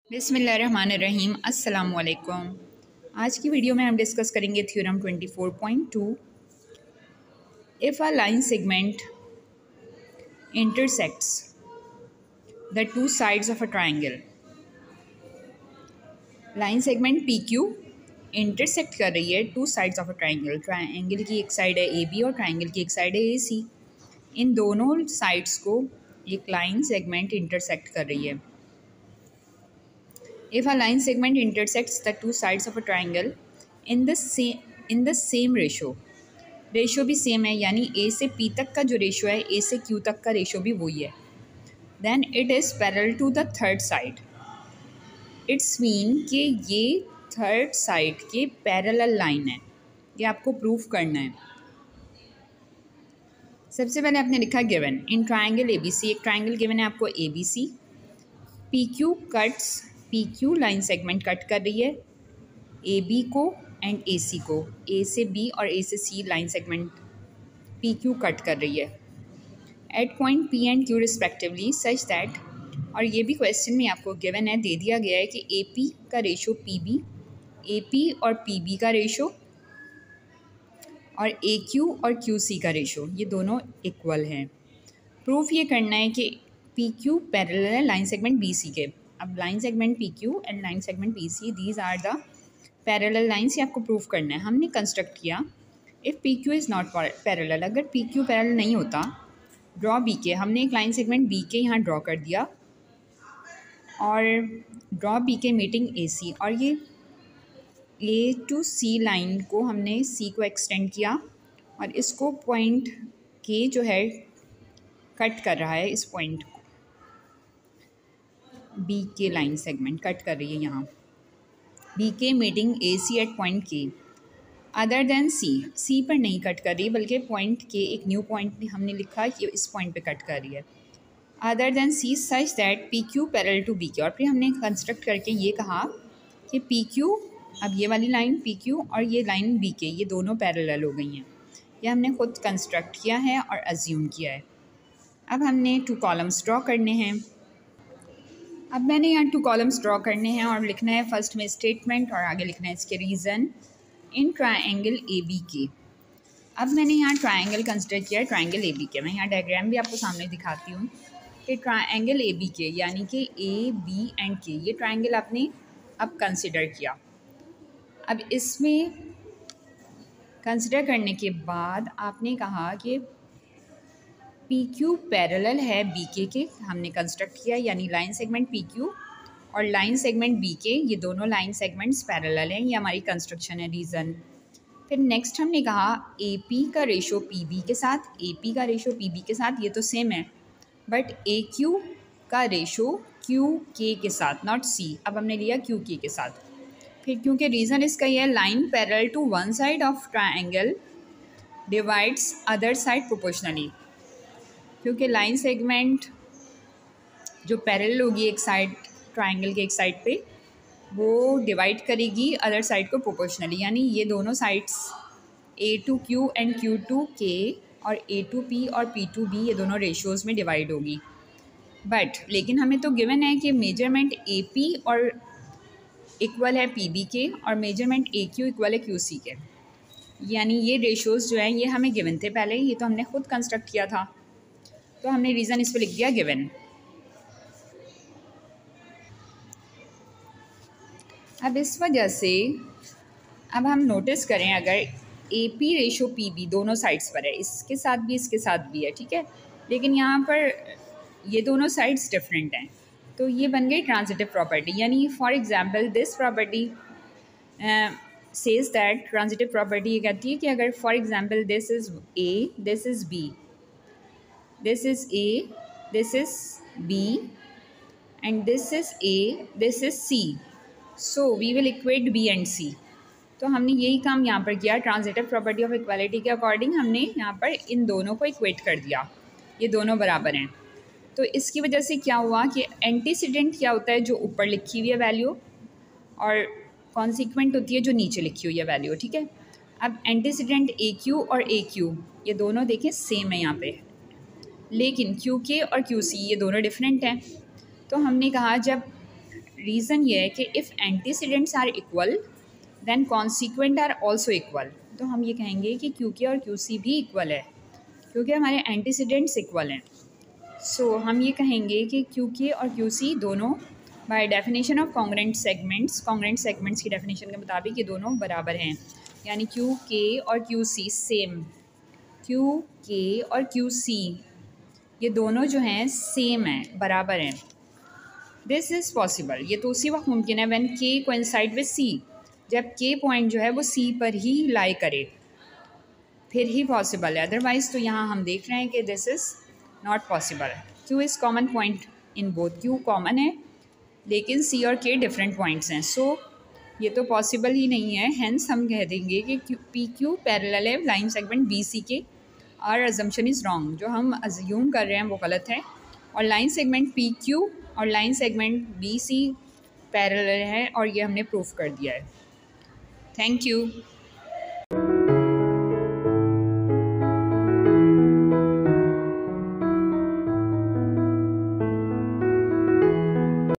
बिस्मिल्लाहिर्रहमानिर्रहीम अस्सलामुअलैकुम। आज की वीडियो में हम डिस्कस करेंगे theorem 24.2। If a line segment intersects the two sides of a triangle. Line segment P Q intersect कर रही है two sides of a triangle. Triangle की एक साइड है ए बी और ट्राइंगल की एक साइड है ए सी। इन दोनों साइड्स को एक लाइन सेगमेंट इंटरसेक्ट कर रही है। If a line segment intersects the two sides of a triangle in the same ratio, ratio भी सेम है, यानी ए से पी तक का जो रेशो है ए से क्यू तक का रेशो भी वही है, then it is parallel to the third side. It's mean कि ये थर्ड साइड के पैरेलल लाइन है। ये आपको प्रूफ करना है। सबसे पहले आपने लिखा given in triangle A B C. एक ट्राइंगल गिवन है आपको A B C. P Q cuts, P Q line segment cut कर रही है ए बी को एंड ए सी को। ए से बी और ए से C line segment P Q cut कर रही है at point P and Q respectively such that, और ये भी क्वेश्चन में आपको गिवन है, दे दिया गया है कि ए पी का ratio P B, A P और पी बी का रेशो और ए क्यू और क्यू सी का रेशो ये दोनों इक्वल हैं। प्रूफ ये करना है कि पी क्यू पैरेलल है लाइन सेगमेंट बी सी के। अब line segment P Q and line segment B C, these are the parallel lines. ये आपको प्रूफ करना है। हमने कंस्ट्रक्ट किया if P Q is not parallel, अगर पी क्यू पैरेलल नहीं होता, ड्रॉ बी के। हमने एक लाइन सेगमेंट बी के यहाँ ड्रॉ कर दिया और draw B K meeting A C, और ये ए टू सी लाइन को हमने सी को एक्सटेंड किया और इसको पॉइंट के जो है कट कर रहा है, इस पॉइंट को बी के लाइन सेगमेंट कट कर रही है यहाँ। B K meeting A C at point K other than C, C पर नहीं कट कर रही बल्कि पॉइंट के, एक न्यू पॉइंट हमने लिखा कि इस पॉइंट पे कट कर रही है। Other than C such that P Q parallel to B के, और फिर हमने कंस्ट्रक्ट करके ये कहा कि पी क्यू, अब ये वाली लाइन पी क्यू और ये लाइन बी के, ये दोनों पैरेलल हो गई हैं। ये हमने खुद कंस्ट्रक्ट किया है और अज्यूम किया है। अब हमने टू कॉलम्स ड्रॉ करने हैं। अब मैंने यहाँ टू कॉलम्स ड्रॉ करने हैं और लिखना है फर्स्ट में स्टेटमेंट और आगे लिखना है इसके reason in triangle A B K. अब मैंने यहाँ ट्राइंगल कंसिडर किया है, ट्राइंगल ए बी के। मैं यहाँ डायग्राम भी आपको सामने दिखाती हूँ कि ट्राइंगल ए बी के यानी कि ए बी एंड के, ये ट्राइंगल आपने अब कंसिडर किया। अब इसमें कंसिडर करने के बाद आपने कहा कि पी क्यू पैरेलल है बी के हमने कंस्ट्रक्ट किया, यानी लाइन सेगमेंट पी क्यू और लाइन सेगमेंट बी के, ये दोनों लाइन सेगमेंट्स पैरेलल हैं। ये हमारी कंस्ट्रक्शन है, रीज़न। फिर नेक्स्ट हमने कहा ए पी का रेशो पी बी के साथ, ए पी का रेशो पी बी के साथ, ये तो सेम है, बट ए क्यू का रेशो क्यू के साथ, नॉट सी। अब हमने लिया क्यू के साथ। फिर क्योंकि रीज़न इसका ये है, line parallel to one side of triangle divides other side proportionally, क्योंकि लाइन सेगमेंट जो पैरेलल होगी एक साइड ट्राइंगल के एक साइड पे, वो डिवाइड करेगी अदर साइड को प्रोपोर्शनली, यानी ये दोनों sides A to Q and Q to K और ए टू पी और पी टू बी, ये दोनों रेशियोज़ में डिवाइड होगी। बट लेकिन हमें तो गिवन है कि मेजरमेंट ए पी और इक्वल है पी बी के और मेजरमेंट ए क्यू इक्वल है क्यू सी के, यानी ये रेशियोज़ जो हैं ये हमें गिवन थे पहले, ये तो हमने खुद कंस्ट्रक्ट किया था, तो हमने रीज़न इस पर लिख दिया गिवन। अब इस वजह से अब हम नोटिस करें, अगर A P ratio P B दोनों साइड्स पर है, इसके साथ भी इसके साथ भी है, ठीक है, लेकिन यहाँ पर ये दोनों साइड्स डिफरेंट हैं, तो ये बन गई ट्रांजिटिव प्रॉपर्टी। यानी for example this property says that, transitive property ये कहती है कि अगर for example this is A, this is B, this is A, this is B and this is A, this is C, so we will equate B and C। तो हमने यही काम यहाँ पर किया, ट्रांजिटिव प्रॉपर्टी ऑफ इक्वालिटी के according हमने यहाँ पर इन दोनों को इक्वेट कर दिया, ये दोनों बराबर हैं। तो इसकी वजह से क्या हुआ कि एंटीसीडेंट क्या होता है, जो ऊपर लिखी हुई है वैल्यू, और कॉन्सिक्वेंट होती है जो नीचे लिखी हुई है वैल्यू, ठीक है। अब एंटीसीडेंट ए क्यू और ए क्यू ये दोनों देखें सेम है यहाँ पे, लेकिन क्यू के और क्यू सी ये दोनों डिफरेंट हैं। तो हमने कहा जब रीज़न ये है कि if antecedents are equal then consequent are also equal. तो हम ये कहेंगे कि क्यू के और क्यू सी भी इक्वल है क्योंकि हमारे एंटीसीडेंट्स इक्वल हैं। सो हम ये कहेंगे कि क्यू के और क्यू सी दोनों by definition of congruent segments की डेफिनेशन के मुताबिक ये दोनों बराबर हैं, यानी क्यू के और क्यू सी सेम, क्यू के और क्यू सी ये दोनों जो हैं सेम हैं, बराबर हैं। दिस इज़ पॉसिबल, ये तो उसी वक्त मुमकिन है व्हेन के कोइंसाइड विद सी, जब के पॉइंट जो है वो सी पर ही लाई करे, फिर ही पॉसिबल है। अदरवाइज़ तो यहाँ हम देख रहे हैं कि this is not possible. Q is common point in both, Q common है लेकिन सी और के डिफरेंट पॉइंट्स हैं, सो ये तो पॉसिबल ही नहीं है। हेंस हम कह देंगे कि पी क्यू पैरेलल है लाइन सेगमेंट बी सी के। आवर अजम्पशन इज़ रॉन्ग, जो हम अज्यूम कर रहे हैं वो गलत है, और लाइन सेगमेंट पी क्यू और line segment B C parallel है, और ये हमने प्रूफ कर दिया है। Thank you.